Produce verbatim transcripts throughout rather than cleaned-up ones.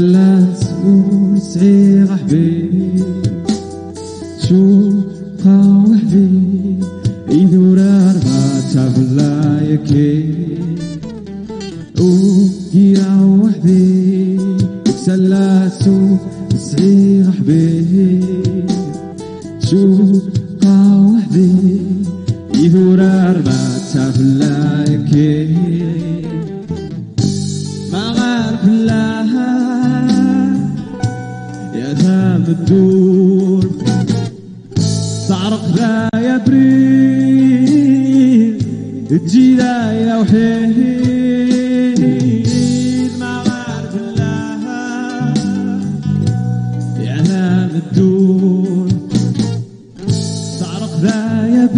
سلات وسعير حبيب شو بقى وحدي يدور أربعة بلا يكي وقيرا وحدي سلات وسعير حبيب شو بقى وحدي يدور أربعة بلا يكي ما غير بلاها يا ثام الدور تعرق ذا يا بريد تجي ذا يا وحيد ما غير بلاها يا ثام الدور تعرق ذا يا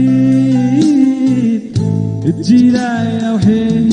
بريد تجي ذا يا وحيد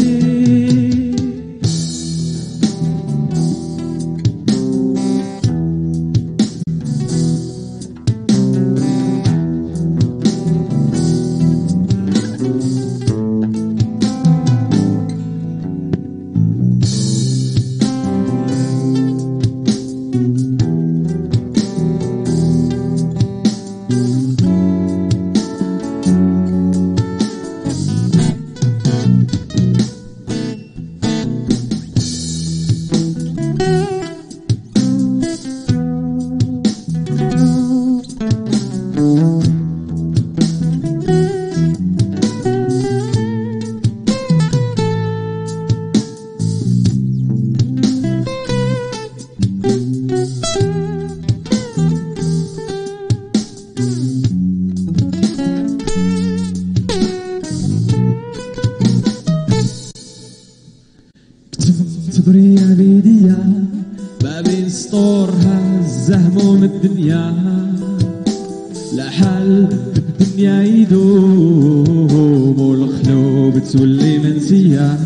صبري يا بيديا ما بين سطورها الزهموم الدنيا لا حل الدنيا يدوم والخلوب تولي منسية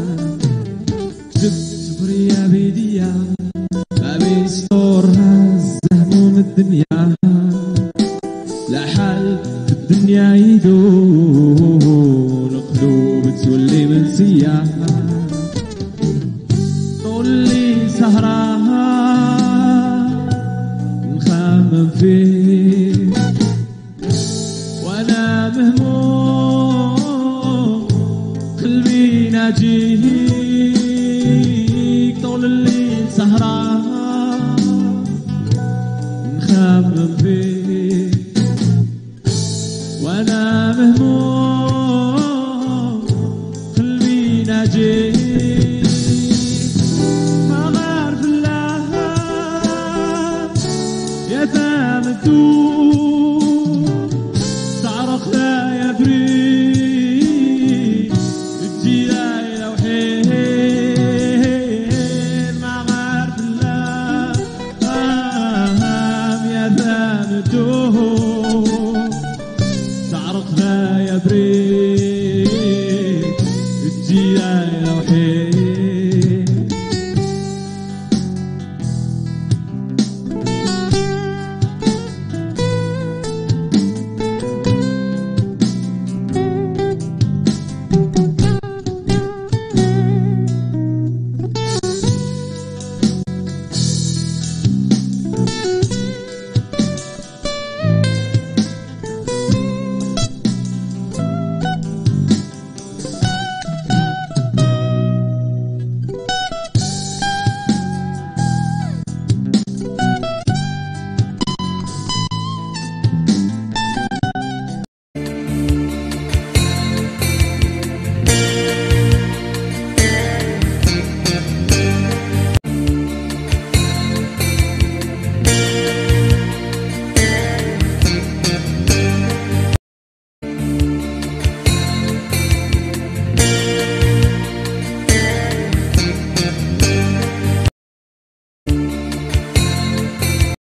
صبري يا بيديا ما بين سطورها الزهموم الدنيا لا حل الدنيا يدوم والخلوب تولي منسية اللي سهراها نخمم فيك وانا مهموم قلبي ناجيك طول الليل سهراها نخمم فيك